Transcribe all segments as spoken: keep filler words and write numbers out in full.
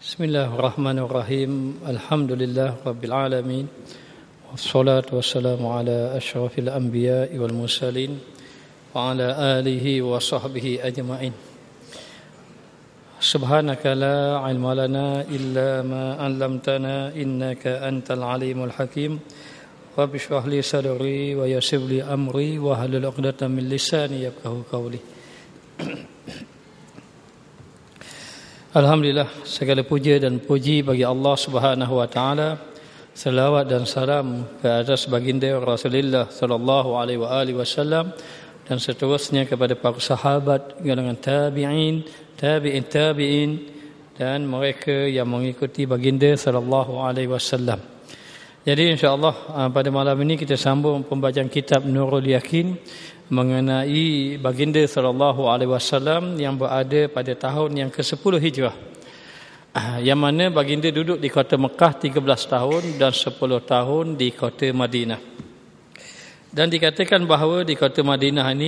Bismillahirrahmanirrahim. Alhamdulillah rabbil alamin. Wassalatu wassalamu ala asyrafil anbiya'i wal mursalin wa ala alihi wa sahbihi ajma'in. Subhanaka la ilma lana illa ma 'allamtana innaka antal alimul hakim. Rabbi shrah li sadri wa yassir li amri wa hlul 'uqdatam min lisani yafqahu qawli. Alhamdulillah, segala puja dan puji bagi Allah Subhanahu wa taala. Selawat dan salam ke atas baginda Rasulullah sallallahu alaihi wa alihi wasallam dan seterusnya kepada para sahabat, golongan tabi'in, tabi'in tabi'in dan mereka yang mengikuti baginda sallallahu alaihi wasallam. Jadi insya-Allah pada malam ini kita sambung pembacaan kitab Nurul Yakin mengenai baginda sallallahu alaihi wasallam yang berada pada tahun yang kesepuluh Hijrah. Yang mana baginda duduk di kota Mekah tiga belas tahun dan sepuluh tahun di kota Madinah. Dan dikatakan bahawa di kota Madinah ini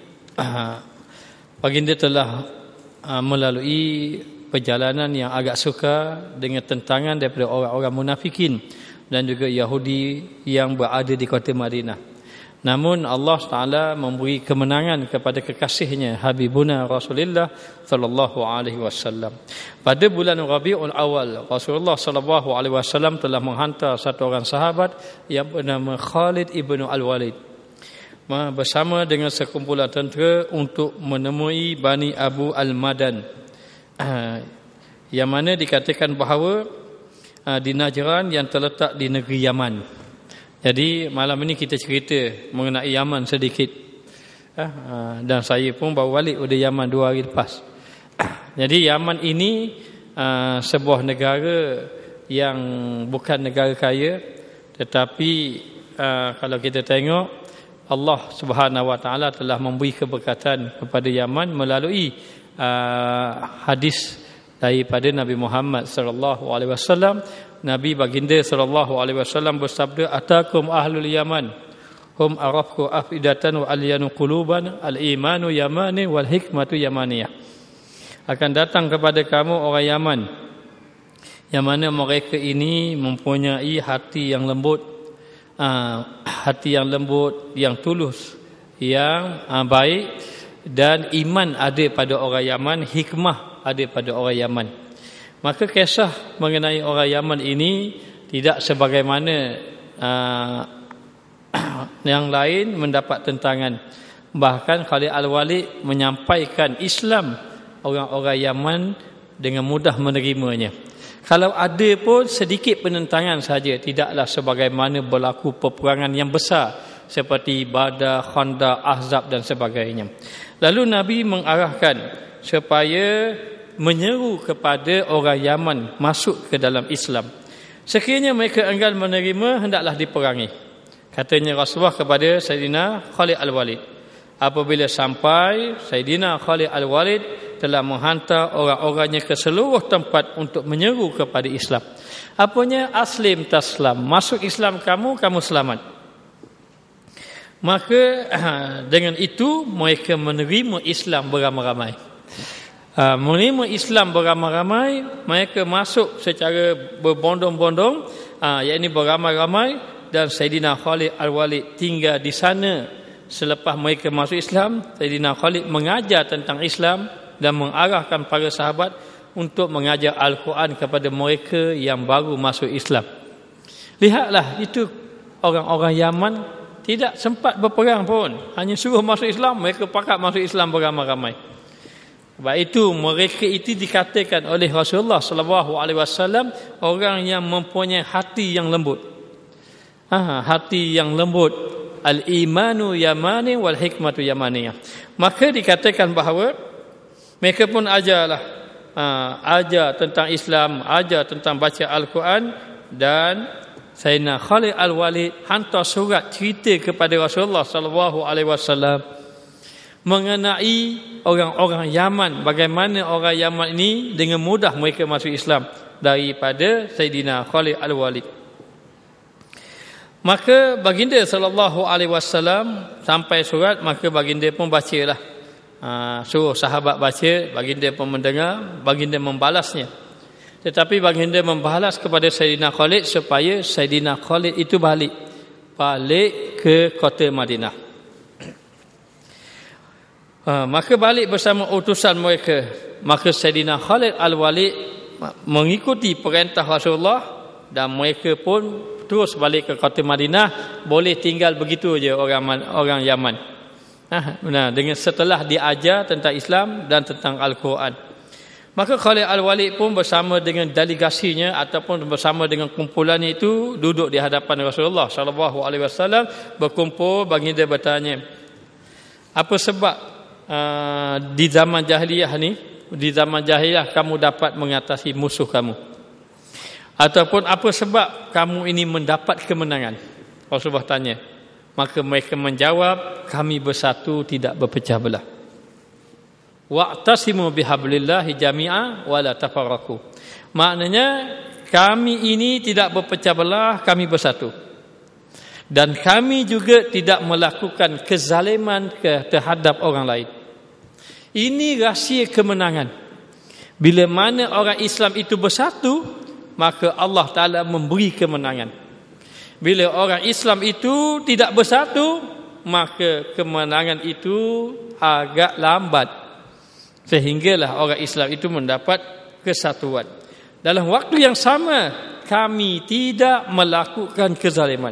baginda telah melalui perjalanan yang agak sukar dengan tentangan daripada orang-orang munafikin dan juga Yahudi yang berada di kota Madinah. Namun Allah Taala memberi kemenangan kepada kekasihnya Habibuna Rasulullah sallallahu alaihi wasallam. Pada bulan Rabiul Awal, Rasulullah sallallahu alaihi wasallam telah menghantar satu orang sahabat yang bernama Khalid ibnu Al-Walid bersama dengan sekumpulan tentera untuk menemui Bani Abu Al-Madan, yang mana dikatakan bahawa di Najran yang terletak di negeri Yaman. Jadi malam ini kita cerita mengenai Yaman sedikit. Dan saya pun baru balik dari Yaman dua hari lepas. Jadi Yaman ini sebuah negara yang bukan negara kaya, tetapi kalau kita tengok Allah Subhanahu wa taala telah memberi keberkatan kepada Yaman melalui hadis daripada Nabi Muhammad sallallahu alaihi wasallam. Nabi baginda sallallahu alaihi wasallam bersabda, atakum ahlul Yaman hum arafku afidatan wa alyanu quluban, al-imanu yamani wal hikmatu yamaniyah. Akan datang kepada kamu orang Yaman yang mana mereka ini mempunyai hati yang lembut, hati yang lembut, yang tulus, yang baik, dan iman ada pada orang Yaman, hikmah ada pada orang Yaman. Maka kisah mengenai orang Yaman ini tidak sebagaimana uh, yang lain mendapat tentangan. Bahkan Khalid Al-Walid menyampaikan Islam orang-orang Yaman dengan mudah menerimanya. Kalau ada pun sedikit penentangan saja, tidaklah sebagaimana berlaku peperangan yang besar seperti Badar, Khandaq, Ahzab dan sebagainya. Lalu Nabi mengarahkan supaya menyeru kepada orang Yaman masuk ke dalam Islam. Sekiranya mereka enggan menerima, hendaklah diperangi. Katanya Rasulullah kepada Sayyidina Khalid Al-Walid. Apabila sampai, Sayyidina Khalid Al-Walid telah menghantar orang-orangnya ke seluruh tempat untuk menyeru kepada Islam. Apanya? Aslim taslam. Masuk Islam kamu, kamu selamat. Maka dengan itu mereka menerima Islam beramai-ramai. Uh, menerima Islam beramai-ramai, mereka masuk secara berbondong-bondong, uh, iaitu beramai-ramai, dan Sayyidina Khalid Al-Walid tinggal di sana. Selepas mereka masuk Islam, Sayyidina Khalid mengajar tentang Islam dan mengarahkan para sahabat untuk mengajar Al-Quran kepada mereka yang baru masuk Islam. Lihatlah, itu orang-orang Yaman tidak sempat berperang pun, hanya suruh masuk Islam, mereka pakat masuk Islam beramai-ramai. Sebab itu mereka itu dikatakan oleh Rasulullah sallallahu alaihi wasallam orang yang mempunyai hati yang lembut. Ah, hati yang lembut. Al-imanu yamani wal hikmatu yamaniyah. Maka dikatakan bahawa mereka pun ajarlah, ah, ajar tentang Islam, ajar tentang baca Al-Quran, dan Sayyidina Khalid Al-Walid hantar surat cerita kepada Rasulullah sallallahu alaihi wasallam mengenai orang-orang Yaman, bagaimana orang Yaman ini dengan mudah mereka masuk Islam daripada Sayyidina Khalid Al-Walid. Maka baginda sallallahu alaihi wasallam sampai surat, maka baginda pun bacalah. Ha, suruh sahabat baca, baginda pun mendengar, baginda membalasnya. Tetapi baginda membalas kepada Sayyidina Khalid supaya Sayyidina Khalid itu balik balik ke kota Madinah. Ha, maka balik bersama utusan mereka. Maka Sayyidina Khalid Al-Walid mengikuti perintah Rasulullah dan mereka pun terus balik ke kota Madinah. Boleh tinggal begitu je orang orang Yaman. Ha, benar, dengan setelah diajar tentang Islam dan tentang Al-Quran. Maka Khalid Al-Walid pun bersama dengan delegasinya ataupun bersama dengan kumpulannya itu duduk di hadapan Rasulullah sallallahu alaihi wasallam, berkumpul. Baginda bertanya, apa sebab uh, di zaman jahiliyah ni, di zaman jahiliyah kamu dapat mengatasi musuh kamu? Ataupun apa sebab kamu ini mendapat kemenangan? Rasulullah tanya. Maka mereka menjawab, kami bersatu tidak berpecah belah. Wa'tasimu bihablillahi jami'a wa la tafarraqu. Maknanya kami ini tidak berpecah belah, kami bersatu. Dan kami juga tidak melakukan kezaliman terhadap orang lain. Ini rahsia kemenangan. Bila mana orang Islam itu bersatu, maka Allah Ta'ala memberi kemenangan. Bila orang Islam itu tidak bersatu, maka kemenangan itu agak lambat. Sehinggalah orang Islam itu mendapat kesatuan. Dalam waktu yang sama, kami tidak melakukan kezaliman.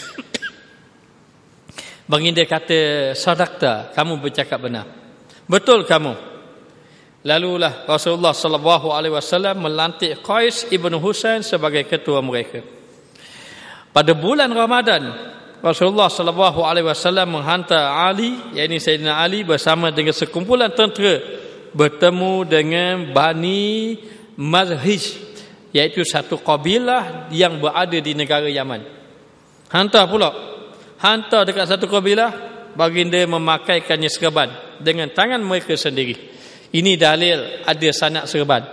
Baginda kata, sadaqta, kamu bercakap benar. Betul kamu. Lalulah Rasulullah sallallahu alaihi wasallam melantik Qais ibn Husain sebagai ketua mereka. Pada bulan Ramadan, Rasulullah sallallahu alaihi wasallam menghantar Ali, yakni Sayyidina Ali bersama dengan sekumpulan tentera bertemu dengan Bani Mazhij, iaitu satu kabilah yang berada di negara Yaman. Hantar pula, hantar dekat satu kabilah, baginda memakaikannya serban dengan tangan mereka sendiri. Ini dalil ada sanad serban.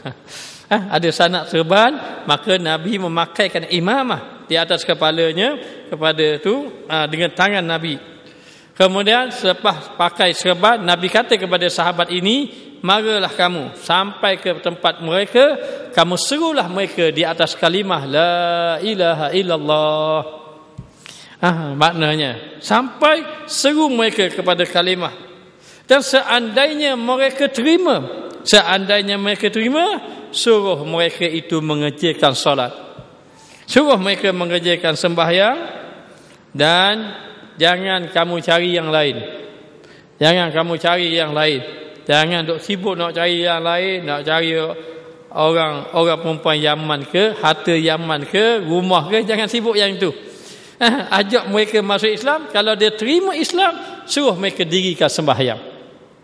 Ada sanad serban, maka Nabi memakaikan imamah di atas kepalanya kepada tu dengan tangan Nabi. Kemudian selepas pakai serban, Nabi kata kepada sahabat ini, marilah kamu sampai ke tempat mereka, kamu serulah mereka di atas kalimah la ilaha illallah. Ah, maknanya sampai seru mereka kepada kalimah. Dan seandainya mereka terima, seandainya mereka terima, suruh mereka itu mengerjakan solat, suruh mereka mengerjakan sembahyang, dan jangan kamu cari yang lain. Jangan kamu cari yang lain. Jangan duk sibuk nak cari yang lain, nak cari orang orang perempuan Yaman ke, harta Yaman ke, rumah ke, jangan sibuk yang itu. Ajak mereka masuk Islam. Kalau dia terima Islam, suruh mereka dirikan sembahyang.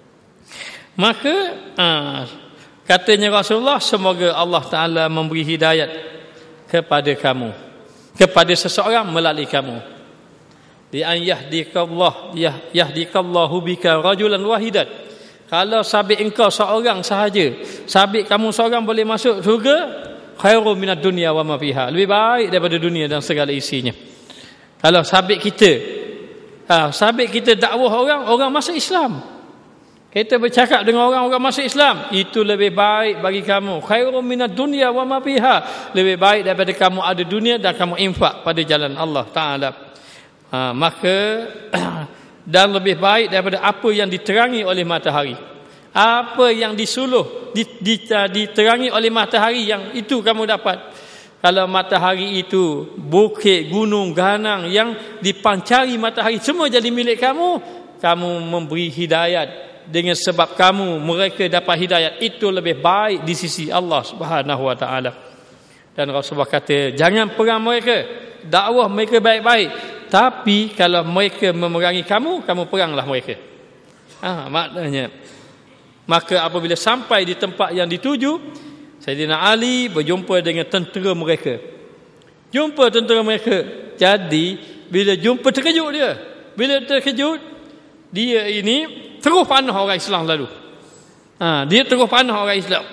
Maka uh, katanya Rasulullah, semoga Allah Ta'ala memberi hidayat kepada kamu, kepada seseorang melalui kamu. Di an yahdikallah yahdikallahu bika rajulan wahidan. Kalau sabit engkau seorang sahaja, sabit kamu seorang boleh masuk syurga, khairum minad dunya wa ma fiha. Lebih baik daripada dunia dan segala isinya. Kalau sabit kita, uh, sabit kita dakwah orang, orang masuk Islam. Kita bercakap dengan orang-orang masuk Islam, itu lebih baik bagi kamu. Khairum minad dunya wa ma fiha. Lebih baik daripada kamu ada dunia dan kamu infak pada jalan Allah Ta'ala. Ha, maka dan lebih baik daripada apa yang diterangi oleh matahari. Apa yang disuluh, diterangi oleh matahari, yang itu kamu dapat. Kalau matahari itu bukit, gunung, ganang yang dipancari matahari semua jadi milik kamu, kamu memberi hidayat. Dengan sebab kamu mereka dapat hidayat, itu lebih baik di sisi Allah Subhanahu wa taala. Dan Rasulullah kata, jangan perang mereka, dakwah mereka baik-baik, tapi kalau mereka memerangi kamu, kamu peranglah mereka. Ah, maknanya, maka apabila sampai di tempat yang dituju, Sayyidina Ali berjumpa dengan tentera mereka. Jumpa tentera mereka. Jadi bila jumpa, terkejut dia. Bila terkejut, dia ini terus panah orang Islam lalu. Ha, dia terus panah orang Islam.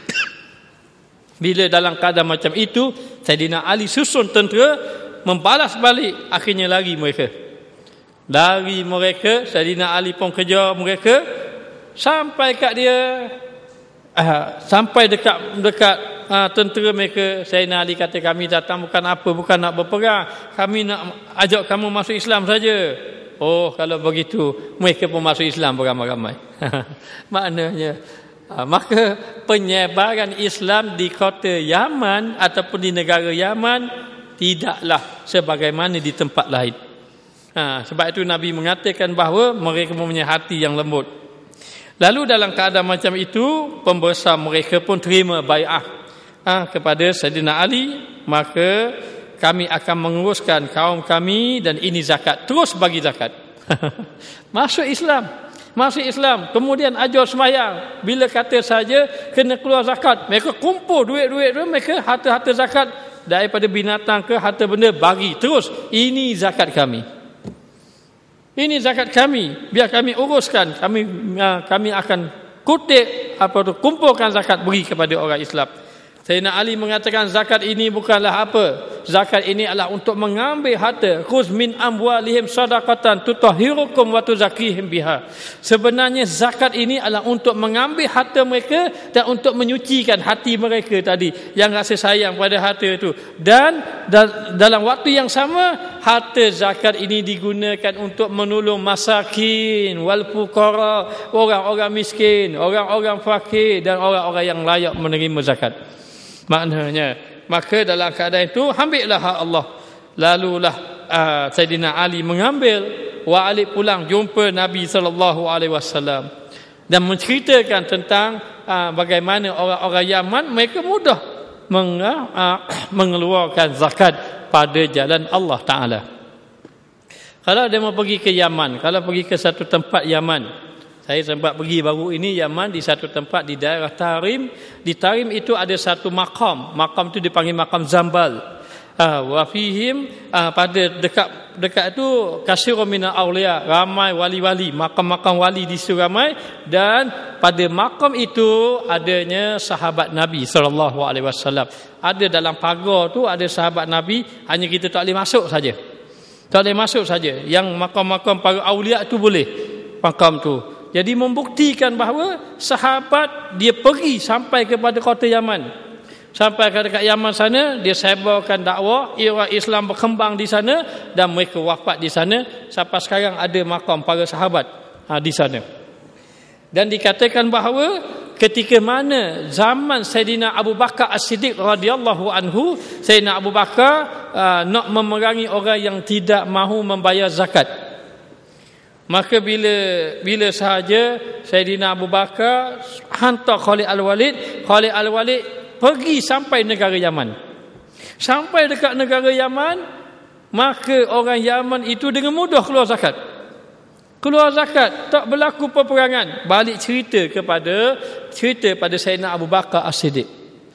Bila dalam keadaan macam itu, Sayyidina Ali susun tentera membalas balik. Akhirnya lari mereka. Lari mereka, Sayyidina Ali pun kejar mereka sampai kat dia, uh, sampai dekat dekat uh, tentera mereka. Sayyidina Ali kata, kami datang bukan apa, bukan nak berperang, kami nak ajak kamu masuk Islam saja. Oh, kalau begitu mereka pun masuk Islam beramai-ramai. Maknanya uh, maka penyebaran Islam di kota Yaman ataupun di negara Yaman tidaklah sebagaimana di tempat lain. Ha, sebab itu Nabi mengatakan bahawa mereka mempunyai hati yang lembut. Lalu dalam keadaan macam itu, pembesar mereka pun terima bai'ah ha, kepada Sayyidina Ali. Maka kami akan menguruskan kaum kami dan ini zakat. Terus bagi zakat. Masuk Islam. Masuk Islam. Kemudian ajar sembahyang. Bila kata saja kena keluar zakat, mereka kumpul duit-duit tu, mereka harta-harta zakat daripada binatang ke harta benda bagi. Terus, ini zakat kami. Ini zakat kami, biar kami uruskan, kami kami akan kutip apa tu, kumpulkan zakat beri kepada orang Islam. Sayyidina Ali mengatakan zakat ini bukanlah apa. Zakat ini adalah untuk mengambil harta. Khuz min amwalihim sadaqatan tutahhirukum wa tuzakkihim biha. Sebenarnya zakat ini adalah untuk mengambil harta mereka dan untuk menyucikan hati mereka tadi yang rasa sayang pada harta itu. Dan dalam waktu yang sama, harta zakat ini digunakan untuk menolong masakin wal fuqara, orang-orang miskin, orang-orang fakir dan orang-orang yang layak menerima zakat. Maknanya, maka dalam keadaan itu ambillah hak Allah. Lalulah uh, Sayyidina Ali mengambil, wa Ali pulang jumpa Nabi sallallahu alaihi wasallam dan menceritakan tentang uh, bagaimana orang-orang Yaman mereka mudah meng, uh, mengeluarkan zakat pada jalan Allah Taala. Kalau dia mau pergi ke Yaman, kalau pergi ke satu tempat Yaman, saya sempat pergi baru ini Yaman di satu tempat di daerah Tarim. Di Tarim itu ada satu makam. Makam itu dipanggil makam Zambal. Ah, wa fihim ah, pada dekat dekat itu kasirun minal auliya, ramai wali-wali, makam-makam wali di situ ramai, dan pada makam itu adanya sahabat Nabi sallallahu alaihi wasallam. Ada dalam pagar tu ada sahabat Nabi, hanya kita tak boleh masuk saja. Tak boleh masuk saja. Yang makam-makam para auliya tu boleh. Makam tu. Jadi membuktikan bahawa sahabat dia pergi sampai kepada kota Yaman. Sampai ke dekat Yaman sana, dia sebarkan dakwah, era Islam berkembang di sana dan mereka wafat di sana. Sampai sekarang ada makam para sahabat ha, di sana. Dan dikatakan bahawa ketika mana zaman Sayyidina Abu Bakar As-Siddiq radhiyallahu anhu, Sayyidina Abu Bakar uh, nak memerangi orang yang tidak mahu membayar zakat. Maka bila bila sahaja Sayyidina Abu Bakar hantar Khalid Al-Walid, Khalid Al-Walid pergi sampai negara Yaman. Sampai dekat negara Yaman, maka orang Yaman itu dengan mudah keluar zakat. Keluar zakat, tak berlaku peperangan. Balik cerita kepada cerita pada Sayyidina Abu Bakar As-Siddiq.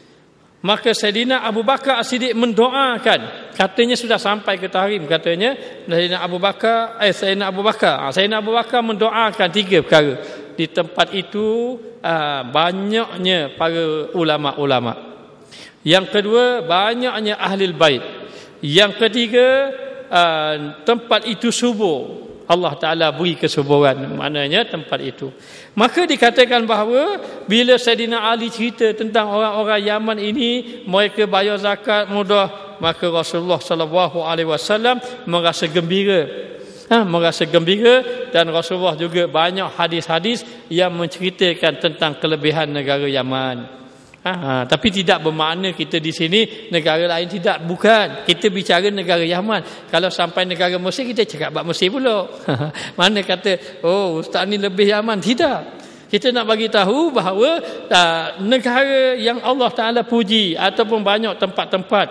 Maka Sayyidina Abu Bakar As-Siddiq mendoakan, katanya sudah sampai ke Tarim, katanya Sayyidina Abu Bakar eh Sayyidina Abu Bakar ha, Sayyidina Abu Bakar mendoakan tiga perkara. Di tempat itu uh, banyaknya para ulama-ulama. Yang kedua, banyaknya ahlul bait. Yang ketiga, uh, tempat itu subur. Allah Ta'ala beri kesuburan, maknanya tempat itu. Maka dikatakan bahawa bila Sayyidina Ali cerita tentang orang-orang Yaman ini, mereka bayar zakat mudah, maka Rasulullah sallallahu alaihi wasallam merasa gembira. Ha, merasa gembira, dan Rasulullah juga banyak hadis-hadis yang menceritakan tentang kelebihan negara Yaman. Ha, ha, tapi tidak bermakna kita di sini negara lain tidak, bukan. Kita bicara negara Yaman. Kalau sampai negara Mesir, kita cakap bab Mesir pula. Mana kata, oh ustaz ni lebih Yaman. Tidak. Kita nak bagi tahu bahawa uh, negara yang Allah Ta'ala puji ataupun banyak tempat-tempat,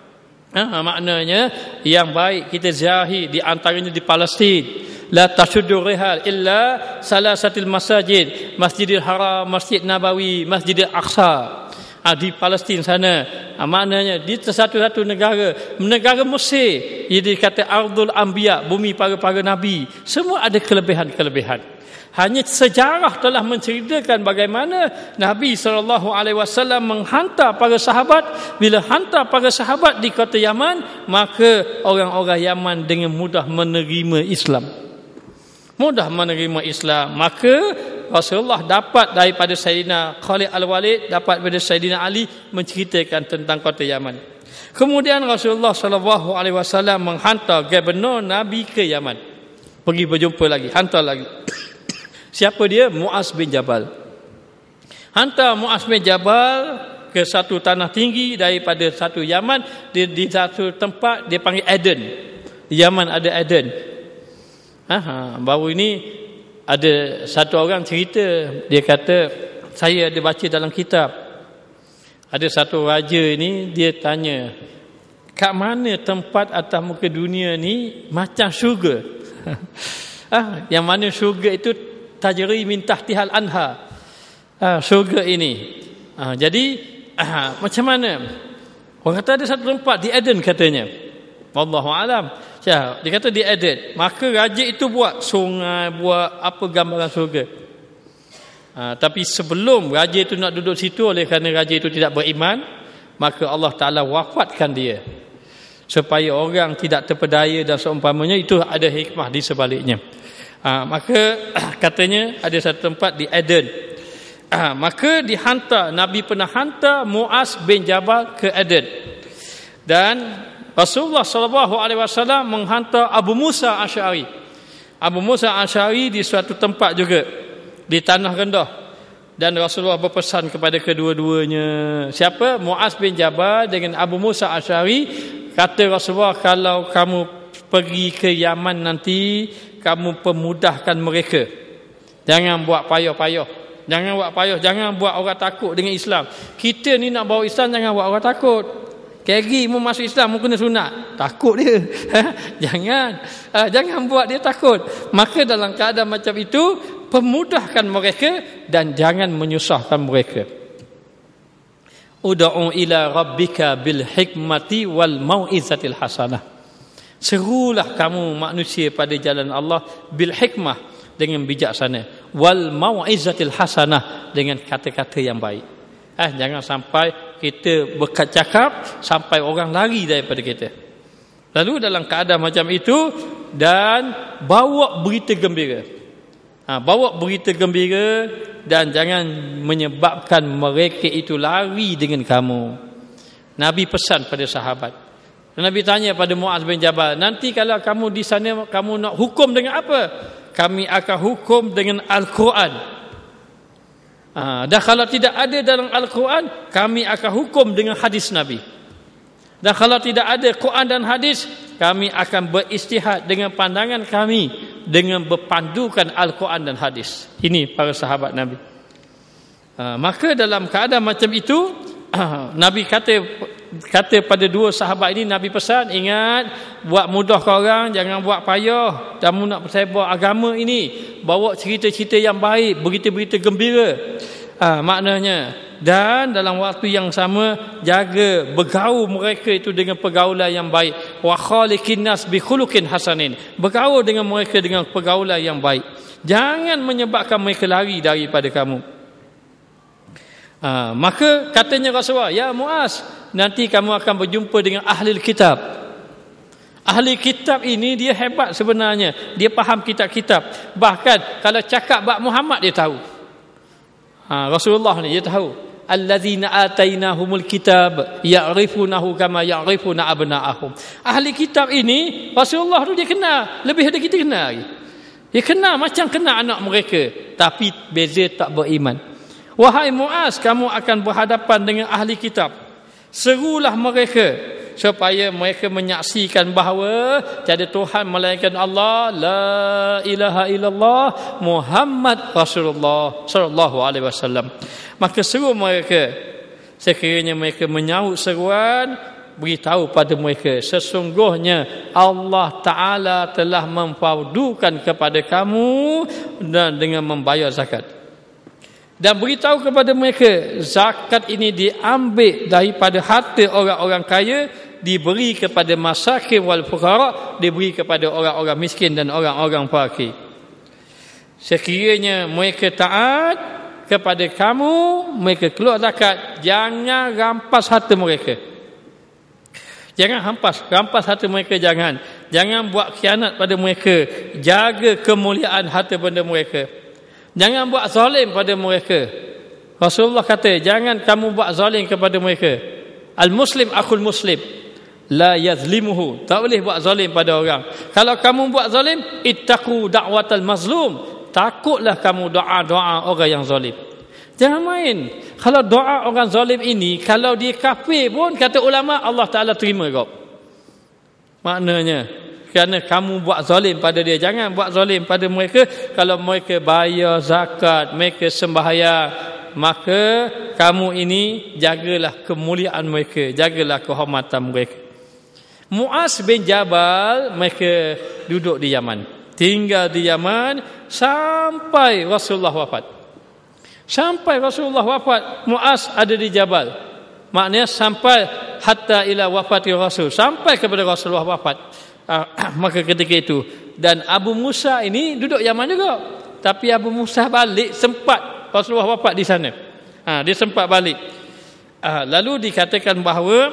ha, maknanya yang baik kita ziarahi, di antaranya di Palestin. La tashuddu rihal illa salasatil masajid, Masjidil Haram, Masjid Nabawi, Masjidil Aqsa. Ha, di Palestin sana. Ha, maknanya di satu-satu negara, negara Mesir, ia dikata Ardul Anbiya, bumi para-para nabi. Semua ada kelebihan-kelebihan. Hanya sejarah telah menceritakan bagaimana Nabi sallallahu alaihi wasallam menghantar para sahabat. Bila hantar para sahabat di kota Yaman, maka orang-orang Yaman dengan mudah menerima Islam. Mudah menerima Islam. Maka Rasulullah dapat daripada Sayyidina Khalid Al-Walid, dapat daripada Sayyidina Ali menceritakan tentang kota Yaman. Kemudian Rasulullah sallallahu alaihi wasallam menghantar gubernur Nabi ke Yaman. Pergi berjumpa lagi, hantar lagi. Siapa dia? Muaz bin Jabal. Hantar Muaz bin Jabal ke satu tanah tinggi daripada satu Yaman, di, di satu tempat dia panggil Aden. Di Yaman ada Aden. Ha, baru ini ada satu orang cerita, dia kata, saya ada baca dalam kitab, ada satu raja ini, dia tanya, kat mana tempat atas muka dunia ni macam syurga? Ha, yang mana syurga itu tajri min tahtihal anha. Ha, syurga ini. Ha, jadi Ah, macam mana? Orang kata ada satu tempat di Eden katanya. Wallahu alam. Ya, dia kata di Eden. Maka raja itu buat sungai, buat apa gambaran surga. Ah, tapi sebelum raja itu nak duduk situ, oleh kerana raja itu tidak beriman, maka Allah Taala wafatkan dia. Supaya orang tidak terpedaya dan seumpamanya, itu ada hikmah di sebaliknya. Ah, maka katanya ada satu tempat di Eden. Ha, maka dihantar, Nabi pernah hantar Muaz bin Jabal ke Aden. Dan Rasulullah sallallahu alaihi wasallam menghantar Abu Musa Asy'ari. Abu Musa Asy'ari di suatu tempat juga di tanah rendah. Dan Rasulullah berpesan kepada kedua-duanya. Siapa? Muaz bin Jabal dengan Abu Musa Asy'ari. Kata Rasulullah, kalau kamu pergi ke Yaman nanti, kamu pemudahkan mereka. Jangan buat payah-payah. Jangan buat payah, jangan buat orang takut dengan Islam. Kita ni nak bawa Islam, jangan buat orang takut. Kegi mu masuk Islam, mu kena sunat, takut dia. Jangan, uh, jangan buat dia takut. Maka dalam keadaan macam itu, pemudahkan mereka dan jangan menyusahkan mereka. Ud'u ila rabbika bil hikmati wal mau'izatil hasanah. Serulah kamu manusia pada jalan Allah bil hikmah, dengan bijaksana, wal mau'izatil hasanah, dengan kata-kata yang baik. Eh, jangan sampai kita bercakap sampai orang lari daripada kita. Lalu dalam keadaan macam itu, dan bawa berita gembira. Ha, bawa berita gembira dan jangan menyebabkan mereka itu lari dengan kamu. Nabi pesan pada sahabat. Nabi tanya pada Muaz bin Jabal, nanti kalau kamu di sana, kamu nak hukum dengan apa? Kami akan hukum dengan Al-Quran. Ha, dan kalau tidak ada dalam Al-Quran, kami akan hukum dengan hadis Nabi. Dan kalau tidak ada Quran dan hadis, kami akan beristihad dengan pandangan kami, dengan berpandukan Al-Quran dan hadis. Ini para sahabat Nabi. Ha, maka dalam keadaan macam itu, Nabi kata kata pada dua sahabat ini, Nabi pesan, ingat, buat mudah kau orang, jangan buat payah. Kamu nak persebar agama ini, bawa cerita-cerita yang baik, berita-berita gembira. Ha, maknanya, dan dalam waktu yang sama, jaga bergaul mereka itu dengan pergaulan yang baik. Wa khaliqin nas bi khuluqin hasanin. Bergaul dengan mereka dengan pergaulan yang baik. Jangan menyebabkan mereka lari daripada kamu. Ha, maka katanya Rasulullah, ya Muaz, nanti kamu akan berjumpa dengan ahli kitab. Ahli kitab ini dia hebat sebenarnya. Dia faham kitab-kitab. Bahkan kalau cakap bab Muhammad dia tahu. Ha, Rasulullah ni dia tahu. Allazina atainahumul kitab ya'rifunahu kama ya'rifuna abna'ahum. Ahli kitab ini Rasulullah tu dia kenal, lebih dari kita kenal lagi. Dia kenal macam kenal anak mereka, tapi beza tak beriman. Wahai Muaz, kamu akan berhadapan dengan ahli kitab. Serulah mereka supaya mereka menyaksikan bahawa tiada Tuhan melainkan Allah, la ilaha illallah, Muhammad Rasulullah sallallahu alaihi wasallam. Maka seru mereka. Sekiranya mereka menyahut seruan, beritahu pada mereka, sesungguhnya Allah Ta'ala telah memfardukan kepada kamu dan dengan membayar zakat. Dan beritahu kepada mereka, zakat ini diambil daripada harta orang-orang kaya, diberi kepada masakin wal fuqara, diberi kepada orang-orang miskin dan orang-orang fakir. Sekiranya mereka taat kepada kamu, mereka keluar zakat, jangan rampas harta mereka. Jangan hampas, rampas harta mereka, jangan. Jangan buat khianat pada mereka. Jaga kemuliaan harta benda mereka. Jangan buat zalim pada mereka. Rasulullah kata, jangan kamu buat zalim kepada mereka. Al-muslim akhul muslim, la yazlimuhu. Tak boleh buat zalim pada orang. Kalau kamu buat zalim, ittaqu da'watal mazlum. Takutlah kamu doa-doa orang yang zalim. Jangan main. Kalau doa orang zalim ini, kalau dia kafir pun, kata ulama, Allah Ta'ala terima kau. Maknanya, kerana kamu buat zalim pada dia. Jangan buat zalim pada mereka. Kalau mereka bayar zakat, mereka sembahyang, maka kamu ini jagalah kemuliaan mereka, jagalah kehormatan mereka. Muaz bin Jabal, mereka duduk di Yaman, tinggal di Yaman sampai Rasulullah wafat. Sampai Rasulullah wafat, Muaz ada di Jabal. Maknanya sampai hatta ila wafati Rasul, sampai kepada Rasulullah wafat. Uh, maka ketika itu, dan Abu Musa ini duduk Yaman juga. Tapi Abu Musa balik, sempat Rasulullah wafat di sana. Ha, dia sempat balik. Ha, lalu dikatakan bahawa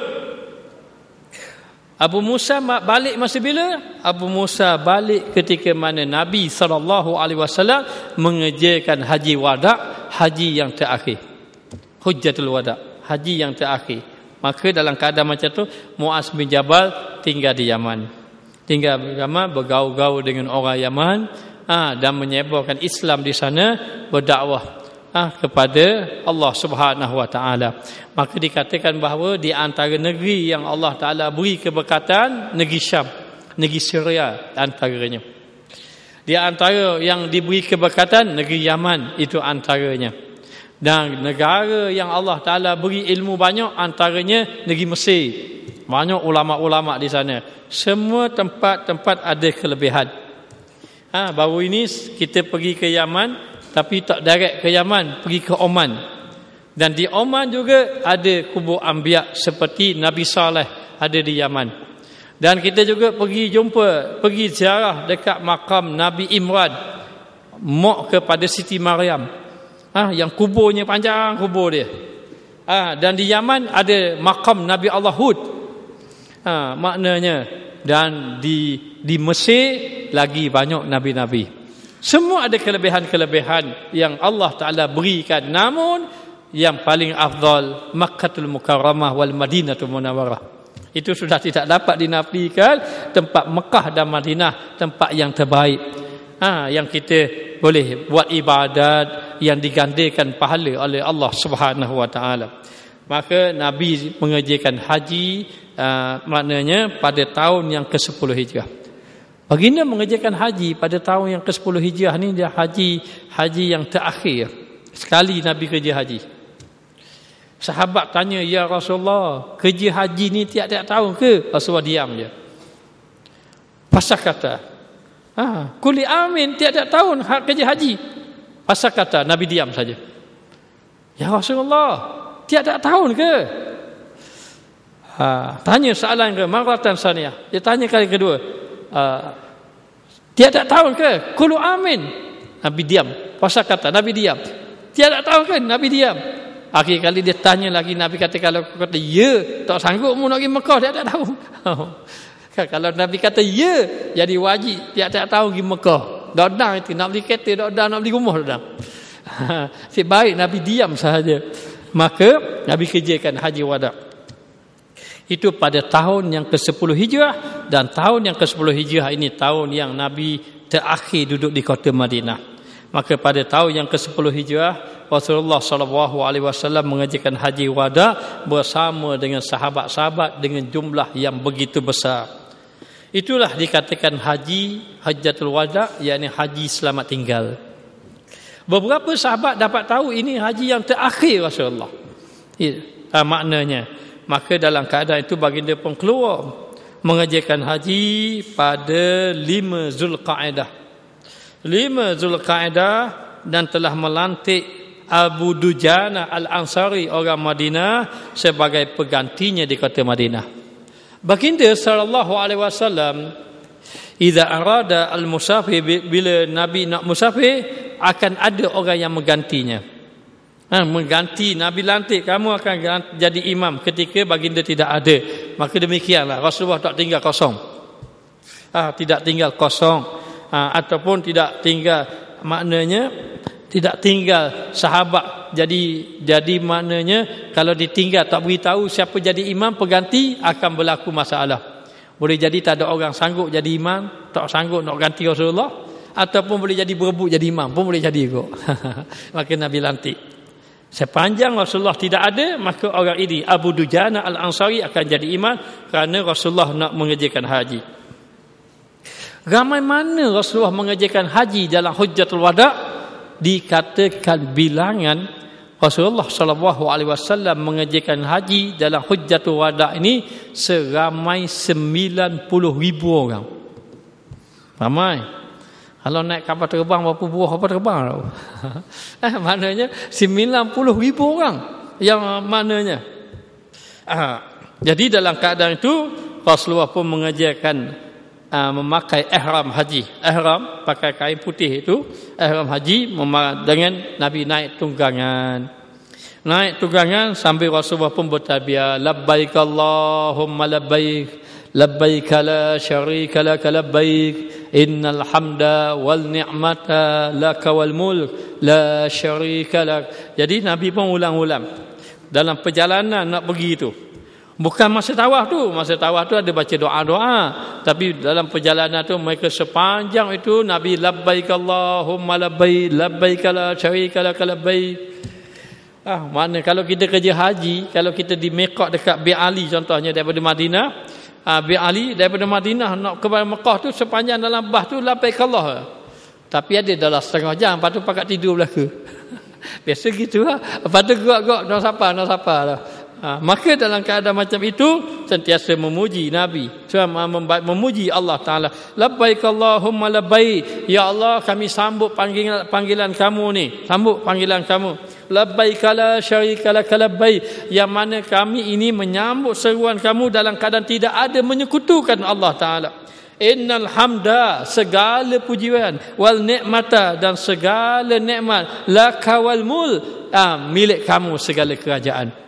Abu Musa balik masa bila? Abu Musa balik ketika mana Nabi sallallahu alaihi wasallam mengerjakan haji wada, haji yang terakhir. Hujjatul wada, haji yang terakhir. Maka dalam keadaan macam tu, Muaz bin Jabal tinggal di Yaman. Tinggal di Yaman, bergaul-gaul dengan orang Yaman, ha, dan menyebarkan Islam di sana, berdakwah Ah, kepada Allah Subhanahu Wa Taala. Maka dikatakan bahawa di antara negeri yang Allah Taala beri keberkatan, negeri Syam, negeri Syria antaranya. Di antara yang diberi keberkatan, negeri Yaman itu antaranya. Dan negara yang Allah Taala beri ilmu banyak, antaranya negeri Mesir. Banyak ulama-ulama di sana. Semua tempat-tempat ada kelebihan. Ha, baru ini kita pergi ke Yaman, tapi tak direct ke Yaman, pergi ke Oman. Dan di Oman juga ada kubur Anbiya seperti Nabi Saleh ada di Yaman. Dan kita juga pergi jumpa, pergi ziarah dekat makam Nabi Imran, mak kepada Siti Maryam. Ah, yang kuburnya panjang kubur dia. Ah, dan di Yaman ada makam Nabi Allah Hud. Ah, maknanya, dan di di Mesir lagi banyak nabi-nabi. Semua ada kelebihan-kelebihan yang Allah Ta'ala berikan. Namun yang paling afdal, Makkatul Mukarramah wal Madinatul Munawwarah. Itu sudah tidak dapat dinafikan. Tempat Mekah dan Madinah, tempat yang terbaik. Ha, yang kita boleh buat ibadat, yang digandakan pahala oleh Allah Subhanahu Wa Ta'ala. Maka Nabi mengerjakan haji, uh, maknanya pada tahun yang ke sepuluh Hijrah. Baginda mengerjakan haji pada tahun yang ke sepuluh Hijrah ni, dia haji haji yang terakhir. Sekali Nabi kerja haji. Sahabat tanya, ya Rasulullah, kerja haji ni tiap-tiap tahun ke? Rasulullah diam je. Pasal kata, ah, kuli amin, tiap-tiap tahun kerja haji. Pasal kata, Nabi diam saja. Ya Rasulullah, tiap-tiap tahun ke? Ha, tanya soalan ke? Maratan saniyah. Dia tanya kali kedua. Uh, tiada tahun ke? Kulu amin. Nabi diam. Pasal kata, Nabi diam. Tiada tahun ke? Nabi diam. Akhir kali dia tanya lagi, Nabi kata, kalau kata ya, tak sanggup mu nak pergi Mekah tiada tahun. Kalau Nabi kata ya, jadi wajib tiada tahun pergi Mekah. Dodang itu, nak beli kereta dodang, nak beli rumah dodang. Sebaik Nabi diam sahaja. Maka Nabi kerjakan haji wada. Itu pada tahun yang ke sepuluh Hijrah, dan tahun yang ke sepuluh Hijrah ini tahun yang Nabi terakhir duduk di kota Madinah. Maka pada tahun yang ke sepuluh Hijrah, Rasulullah sallallahu alaihi wasallam mengerjakan haji wada bersama dengan sahabat-sahabat dengan jumlah yang begitu besar. Itulah dikatakan haji Hajjatul Wada, yakni haji selamat tinggal. Beberapa sahabat dapat tahu ini haji yang terakhir Rasulullah. Ya, maknanya. Maka dalam keadaan itu baginda pun keluar mengerjakan haji pada lima Zulqa'dah. lima Zulqa'dah, dan telah melantik Abu Dujana Al-Ansari orang Madinah sebagai penggantinya di kota Madinah. Baginda sallallahu alaihi wasallam, idza arada al-musafir, bila Nabi nak musafir, akan ada orang yang menggantinya. Ha, mengganti Nabi lantik, kamu akan jadi imam ketika baginda tidak ada. Maka demikianlah Rasulullah tak tinggal kosong. Ha, tidak tinggal kosong, ha, ataupun tidak tinggal, maknanya Tidak tinggal sahabat. Jadi jadi maknanya kalau ditinggal tak beritahu siapa jadi imam pengganti akan berlaku masalah. Boleh jadi tak ada orang sanggup jadi imam, tak sanggup nak ganti Rasulullah, ataupun boleh jadi berebut jadi imam pun boleh jadi kok. Maka Nabi lantik. Sepanjang Rasulullah tidak ada, maka orang ini Abu Dujana Al-Ansari akan jadi imam kerana Rasulullah nak mengerjakan haji. Ramai mana Rasulullah mengerjakan haji dalam Hujjatul Wada'? Dikatakan bilangan Rasulullah sallallahu alaihi wasallam mengerjakan haji dalam Hujjatul Wada' ini seramai sembilan puluh ribu orang. Ramai. Kalau naik kapal terbang berapa buah kapal terbang? eh, maknanya sembilan puluh ribu orang yang maknanya. Ah, jadi dalam keadaan itu Rasulullah pun mengerjakan Uh, memakai ihram haji. Ihram pakai kain putih itu, ihram haji dengan Nabi naik tunggangan. Naik tunggangan sambil Rasulullah pun bertalbiyah, labbaik Allahumma labbaik, labbaik la syarika lak labbaik, innal hamda wal ni'mata laka wal mulk la syarika lak. Jadi Nabi pun ulang-ulang dalam perjalanan nak pergi itu. Bukan masa tawaf tu, masa tawaf tu ada baca doa-doa, tapi dalam perjalanan tu mereka sepanjang itu Nabi labbaik Allahumma labbaik, labbaik la syarika lak labbaik. Ah, mana kalau kita kerja haji, kalau kita di miqat dekat Bi Ali contohnya daripada Madinah, ah, Bi Ali daripada Madinah nak ke Mekah tu sepanjang dalam bah tu labbaik Allah. Tapi ada dalam setengah jam, lepas tu pakat tidur belaka. Biasa gitulah. Lepas tu gerak-gerak nak siapa, nak siapa lah. Ha, maka dalam keadaan macam itu sentiasa memuji Nabi, cuma memuji Allah Taala. Labbaik Allahumma labbaik, ya Allah kami sambut panggilan panggilan kamu ni, sambut panggilan kamu. Labbaik la syarika lak labbaik, yang mana kami ini menyambut seruan kamu dalam keadaan tidak ada menyekutukan Allah Taala. Innal hamda, segala pujian, wal nikmata, dan segala nikmat, laka wal mul, ah, milik kamu segala kerajaan.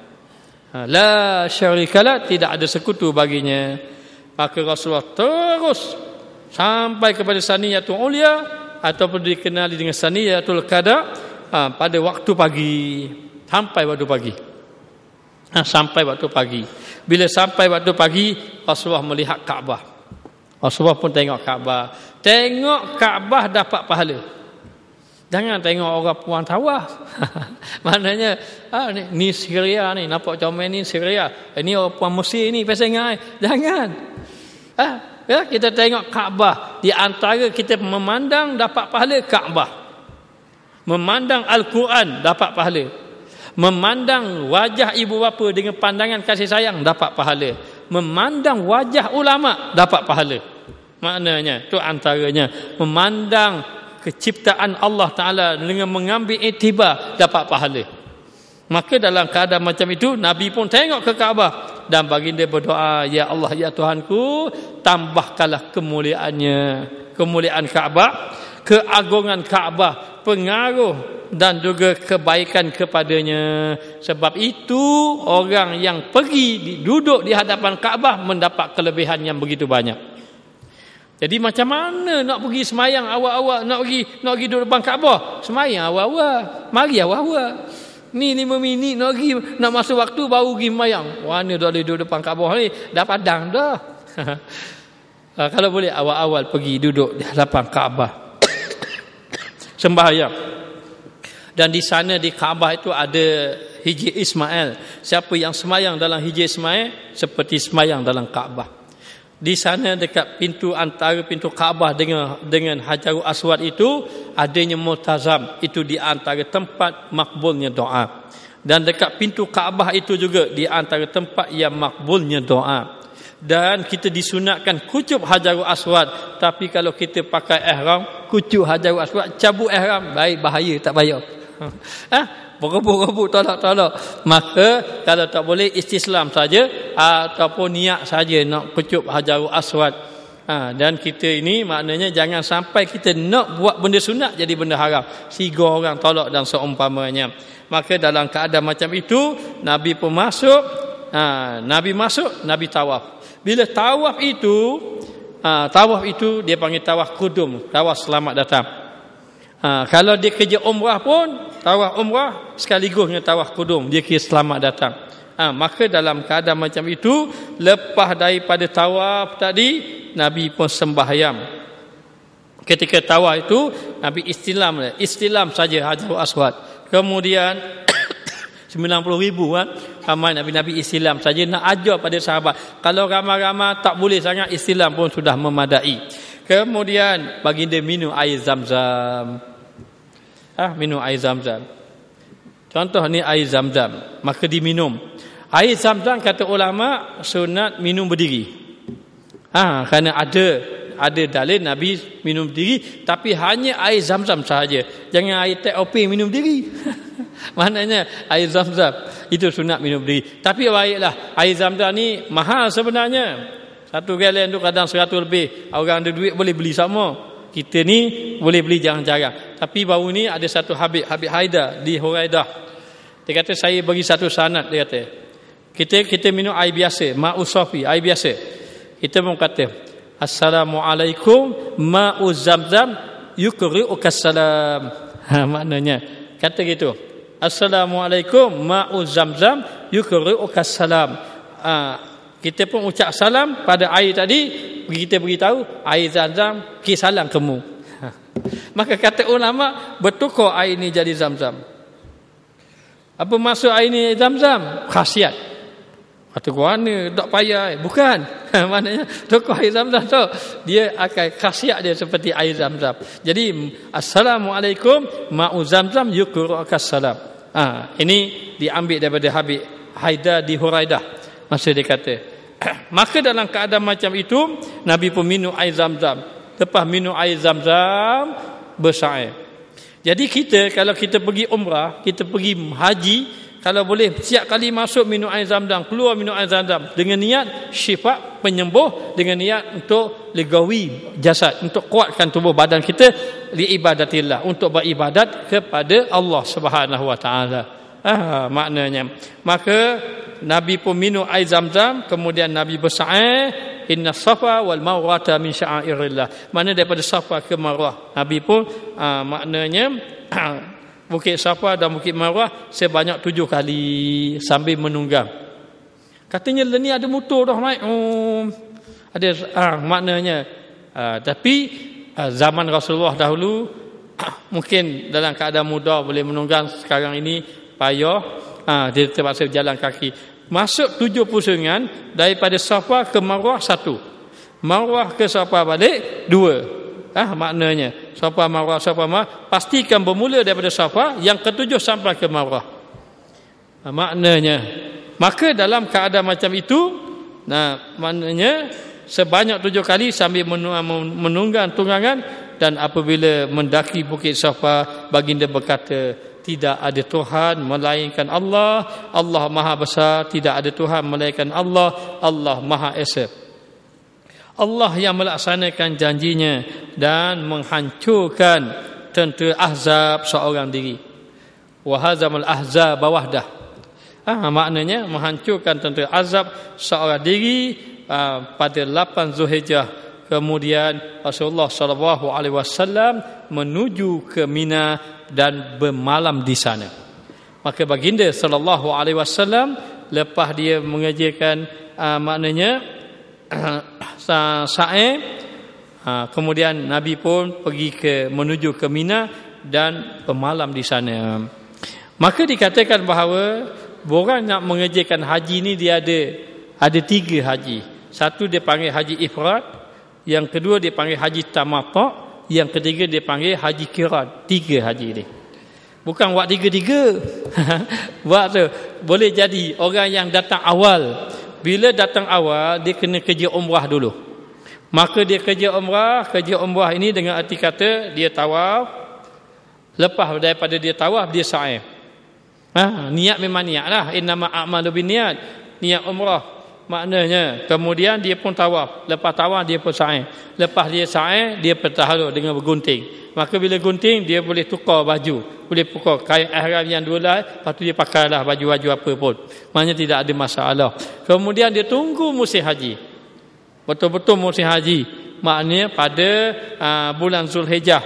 La syarikalah, tidak ada sekutu baginya. Maka Rasulullah terus sampai kepada Saniyatul Ulia ataupun dikenali dengan Saniyatul Qada, ha, pada waktu pagi, sampai waktu pagi. Ha, sampai waktu pagi. Bila sampai waktu pagi, Rasulullah melihat Kaabah. Rasulullah pun tengok Kaabah. Tengok Kaabah dapat pahala. Jangan tengok orang puan tawaf. Maknanya, ah, ni, ni Syria ni, nampak comel ni Syria. Ini orang puan Mesir ni, pasal ngai. Jangan. Ah, ya, kita tengok Kaabah. Di antara kita memandang dapat pahala Kaabah. Memandang Al-Quran dapat pahala. Memandang wajah ibu bapa dengan pandangan kasih sayang dapat pahala. Memandang wajah ulama dapat pahala. Maknanya, itu antaranya. Memandang keciptaan Allah Ta'ala dengan mengambil iktibar dapat pahala. Maka dalam keadaan macam itu Nabi pun tengok ke Kaabah dan baginda berdoa, ya Allah ya Tuhanku, tambahkanlah kemuliaannya, kemuliaan Kaabah, keagungan Kaabah, pengaruh dan juga kebaikan kepadanya. Sebab itu orang yang pergi duduk di hadapan Kaabah mendapat kelebihan yang begitu banyak. Jadi macam mana nak pergi semayang awal-awal, nak pergi nak pergi duduk depan Kaabah, semayang awal-awal, mari awal-awal. Ni lima minit nak pergi, nak masuk waktu baru pergi semayang. Mana dah boleh duduk depan Kaabah ni, dah padang dah. Kalau boleh awal-awal pergi duduk di hadapan Kaabah. Sembahyang. Dan di sana di Kaabah itu ada Hijr Ismail. Siapa yang semayang dalam Hijr Ismail seperti semayang dalam Kaabah. Di sana dekat pintu antara pintu Kaabah dengan dengan Hajarul Aswad itu adanya multazam, itu di antara tempat makbulnya doa. Dan dekat pintu Kaabah itu juga di antara tempat yang makbulnya doa. Dan kita disunatkan kucup Hajarul Aswad, tapi kalau kita pakai ihram, kucup Hajarul Aswad, cabut ihram, baik bahaya tak payah. Ha? Berebut-rebut tolak-tolak. Maka kalau tak boleh istislam saja ataupun niat saja nak kecup Hajarul Aswad. Ha, dan kita ini maknanya jangan sampai kita nak buat benda sunat jadi benda haram. Tiga orang tolak dan seumpamanya. Maka dalam keadaan macam itu Nabi pun masuk. Ha, Nabi masuk, Nabi tawaf. Bila tawaf itu, ha, tawaf itu dia panggil tawaf kudum, tawaf selamat datang. Ha, kalau dia kerja umrah pun, tawaf umrah sekaligus dengan tawaf kudum, dia kira selamat datang. Ha, maka dalam keadaan macam itu, lepas daripada tawaf tadi, Nabi pun sembahyang. Ketika tawaf itu, Nabi istilam, istilam saja Hajarul Aswad. Kemudian sembilan puluh ribu kan, ramai Nabi-Nabi istilam saja, nak ajar pada sahabat. Kalau ramai-ramai tak boleh sangat, istilam pun sudah memadai. Kemudian baginda minum air Zam-Zam. Ah, minum air Zam-Zam. Contoh ni air Zam-Zam, maka diminum. Air Zam-Zam kata ulama sunat minum berdiri. Ah, kerana ada ada dalil Nabi minum berdiri, tapi hanya air Zam-Zam sahaja. Jangan air tap openg minum berdiri. Maknanya air Zam-Zam itu sunat minum berdiri. Tapi baiklah, air Zam-Zam ni mahal sebenarnya. Satu galen tu kadang seratus lebih. Orang ada duit boleh beli sama. Kita ni boleh beli jarang-jarang. Tapi baru ni ada satu Habib, Habib Haidar di Huraidah. Dia kata saya bagi satu sanad, dia kata. Kita kita minum air biasa, ma'u safi, air biasa. Kita pun kata, Assalamualaikum ma'u Zam-Zam yukri'uka salam. Ha, maknanya kata gitu. Assalamualaikum ma'u Zam-Zam yukri'uka salam. Ha, kita pun ucap salam pada air tadi, kita beritahu air Zam-Zam ki salam kamu. Ha. Maka kata ulama, bertukar air ni jadi Zam-Zam. Apa maksud air ni Zam-Zam? Khasiat. Kata mana tak payah? Bukan. Maknanya tukar air Zam-Zam tu, dia akan khasiat dia seperti air Zam-Zam. Jadi Assalamualaikum ma'u Zam-Zam yukri'uka salam. Ha, ini diambil daripada Habib Haidar di Huraidah. Masa dia kata, maka dalam keadaan macam itu, Nabi pun minum air Zam-Zam. Lepas minum air Zam-Zam, bersa'i. Jadi kita, kalau kita pergi umrah, kita pergi haji, kalau boleh setiap kali masuk minum air Zam-Zam, keluar minum air Zam-Zam, dengan niat syifa, penyembuh, dengan niat untuk legawi jasad, untuk kuatkan tubuh badan kita li ibadatillah, untuk beribadat kepada Allah Subhanahu wa taala. Ah, maknanya. Maka Nabi pun minum air Zam-Zam, kemudian Nabi bersa'i, inna safa wal marwata min sya'airillah. Mana daripada Safa ke Marwah. Nabi pun aa, maknanya Bukit Safa dan Bukit Marwah sebanyak tujuh kali sambil menunggang. Katanya ni ada motor dah naik. Oh, ada ah, maknanya aa, tapi aa, zaman Rasulullah dahulu mungkin dalam keadaan muda boleh menunggang, sekarang ini payah, ah, dia terpaksa berjalan kaki. Masuk tujuh pusingan, daripada Safa ke Marwah satu, Marwah ke Safa balik dua. Ah, maknanya Safa Marwah Safa Marwah, pastikan bermula daripada Safa, yang ketujuh sampai ke Marwah. Ah, maknanya, maka dalam keadaan macam itu, nah maknanya sebanyak tujuh kali sambil menunggang tunggangan. Dan apabila mendaki Bukit Safa, baginda berkata, tidak ada Tuhan melainkan Allah, Allah Maha Besar, tidak ada Tuhan melainkan Allah, Allah Maha Esa. Allah yang melaksanakan janjinya dan menghancurkan tentera Ahzab seorang diri. Wa hazamul ahzab wahdah. Ah, maknanya menghancurkan tentera Ahzab seorang diri ah, pada lapan Zulhijjah. Kemudian Rasulullah sallallahu alaihi wasallam menuju ke Mina dan bermalam di sana. Maka baginda sallallahu alaihi wasallam lepas dia mengerjakan uh, maknanya uh, sa'i, uh, kemudian Nabi pun pergi ke menuju ke Mina dan bermalam di sana. Maka dikatakan bahawa orang nak mengerjakan haji ni dia ada ada tiga haji. Satu dia panggil haji ifrad, yang kedua dia panggil haji tamattu', yang ketiga dia panggil haji qiran. Tiga haji ni. Bukan buat tiga-tiga. Buat tu boleh jadi orang yang datang awal. Bila datang awal, dia kena kerja umrah dulu. Maka dia kerja umrah, kerja umrah ini dengan arti kata dia tawaf. Lepas daripada dia tawaf, dia sa'i. Ha, niat memang niat lah. Innama a'malu binniat. Niat umrah. Maknanya kemudian dia pun tawaf. Lepas tawaf dia pun sa'i. Lepas dia sa'i, dia bertahalul dengan bergunting. Maka bila gunting, dia boleh tukar baju, boleh tukar kain ihram yang dua lah, lepas tu dia pakailah baju-baju apa pun. Maknanya tidak ada masalah. Kemudian dia tunggu musim haji. Betul-betul musim haji. Maknanya pada uh, bulan Zulhijjah.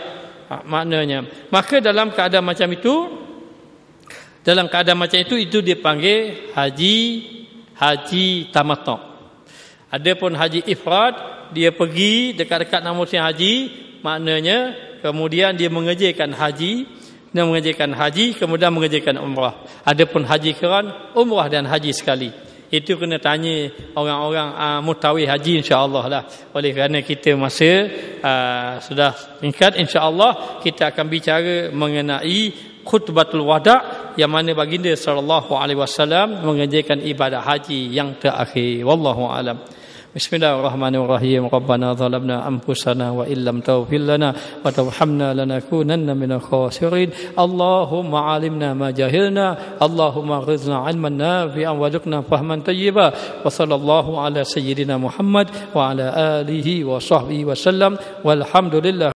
Ha, maknanya, maka dalam keadaan macam itu, dalam keadaan macam itu itu dipanggil haji haji tamattu'. Adapun haji ifrad, dia pergi dekat-dekat nak musim haji, maknanya kemudian dia mengerjakan haji, dia mengerjakan haji kemudian mengerjakan umrah. Adapun haji qiran, umrah dan haji sekali. Itu kena tanya orang-orang uh, mutawif haji, insya-Allah lah. Oleh kerana kita masa uh, sudah singkat, insya-Allah kita akan bicara mengenai khutbatul wada' yang mana baginda sallallahu alaihi wasallam mengerjakan ibadah haji yang terakhir. Wallahu alam. Bismillahirrahmanirrahim. Rabbana zalamna anfusana wa illam taghfir lana wa tarhamna lanakunanna minal khasirin. Allahumma alimna ma jahilna, Allahumma ghizna ilman nafi'an warzuqna fahman tayyiba. Wa sallallahu ala sayyidina Muhammad wa ala alihi wa sahbihi wa sallam. Walhamdulillah.